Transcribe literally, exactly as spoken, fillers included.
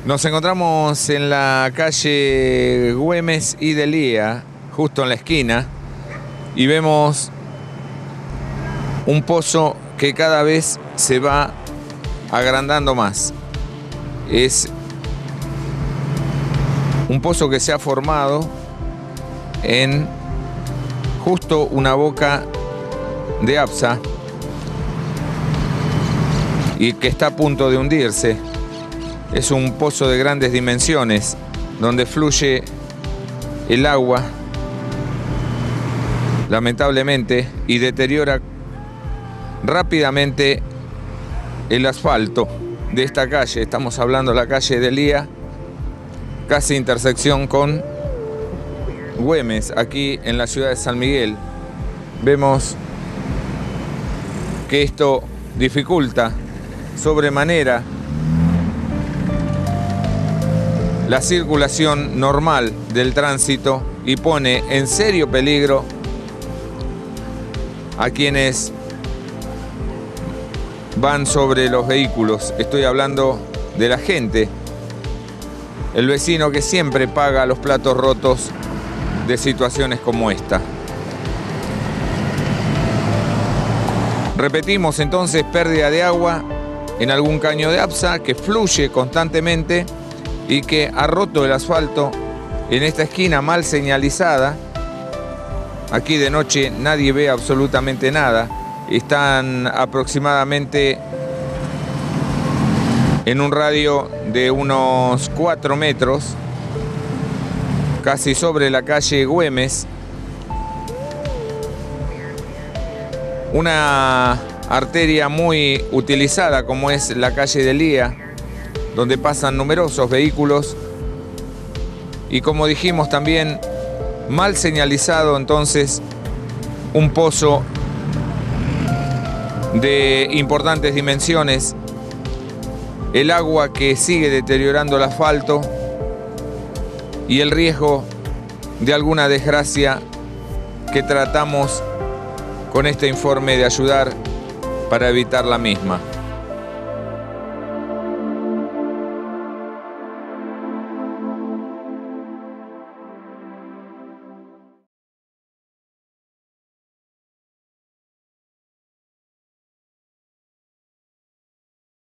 Nos encontramos en la calle Güemes y Delía, justo en la esquina, y vemos un pozo que cada vez se va agrandando más. Es un pozo que se ha formado en justo una boca de APSA y que está a punto de hundirse. Es un pozo de grandes dimensiones donde fluye el agua, lamentablemente, y deteriora rápidamente el asfalto de esta calle. Estamos hablando de la calle Delía, casi intersección con Güemes, aquí en la ciudad de San Miguel. Vemos que esto dificulta sobremanera la circulación normal del tránsito y pone en serio peligro a quienes van sobre los vehículos. Estoy hablando de la gente, el vecino que siempre paga los platos rotos de situaciones como esta. Repetimos entonces, pérdida de agua en algún caño de APSA que fluye constantemente y que ha roto el asfalto en esta esquina mal señalizada. Aquí de noche nadie ve absolutamente nada. Están aproximadamente en un radio de unos cuatro metros, casi sobre la calle Güemes. Una arteria muy utilizada como es la calle Delía, donde pasan numerosos vehículos y, como dijimos también, mal señalizado entonces un pozo de importantes dimensiones, el agua que sigue deteriorando el asfalto y el riesgo de alguna desgracia que tratamos con este informe de ayudar para evitar la misma.